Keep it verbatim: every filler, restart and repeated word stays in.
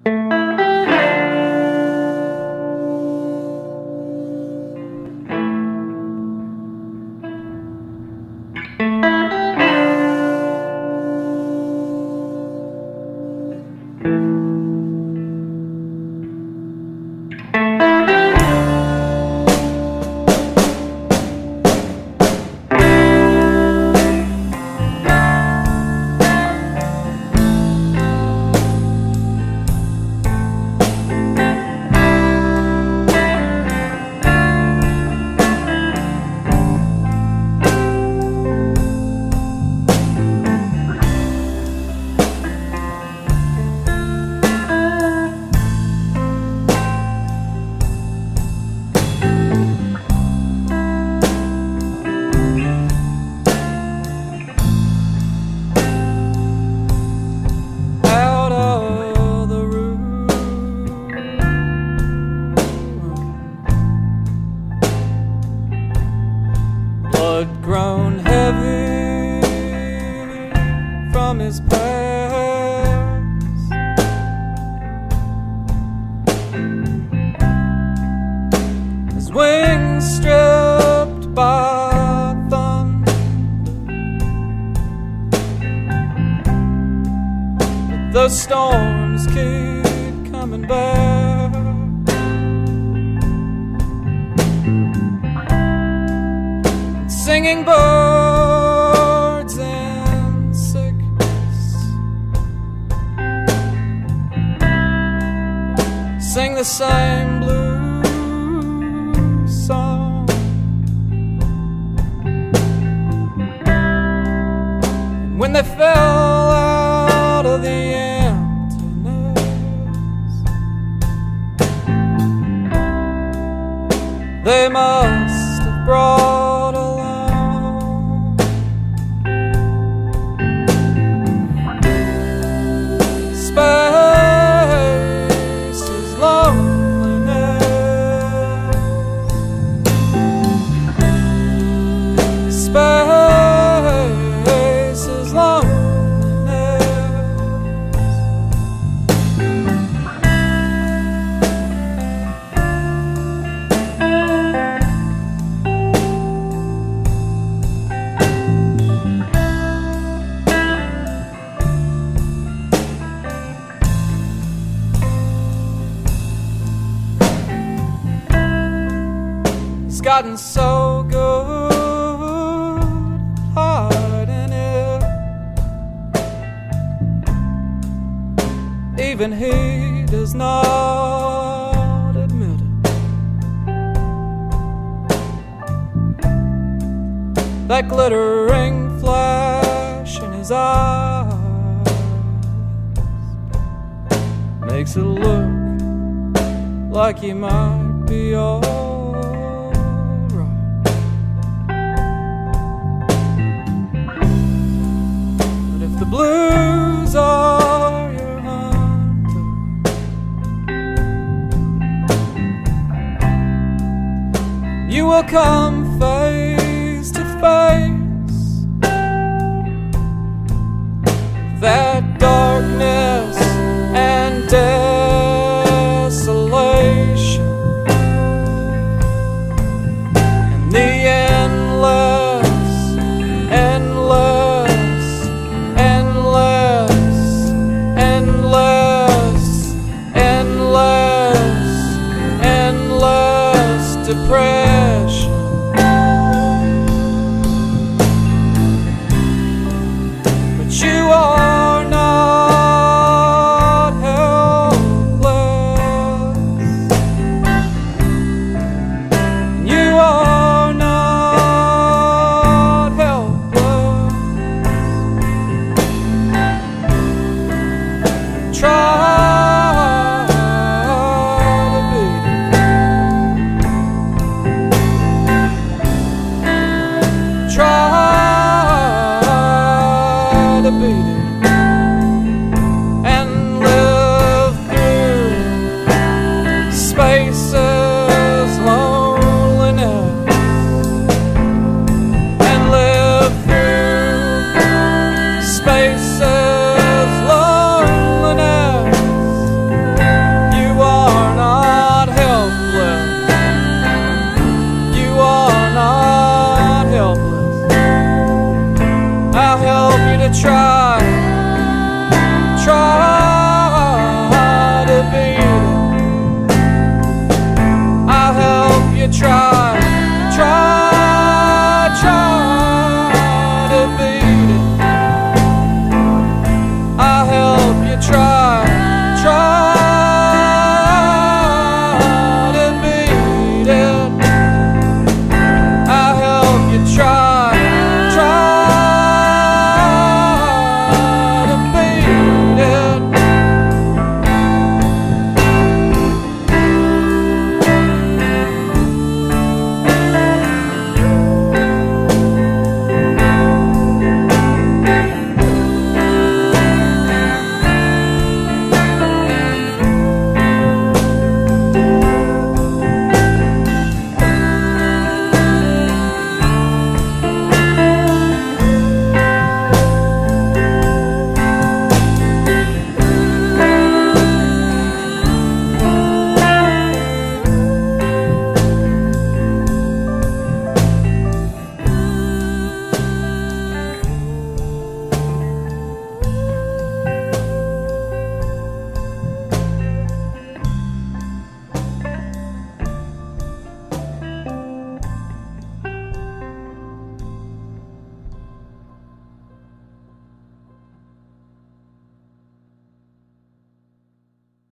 Blood grown heavy from his past, his wings stripped by thunder, but the storms keep coming back. Singing birds in sickness sing the same blues song. And when they fell out of the emptiness, they must have brought a space is loneliness. Space is loneliness. It's gotten so good hiding it, even he does not admit it. That glittering flash in his eyes makes it look like he might be all the blues are your hunter. You will come face to face that darkness and desolation and the endless, endless endless, endless, endless depression.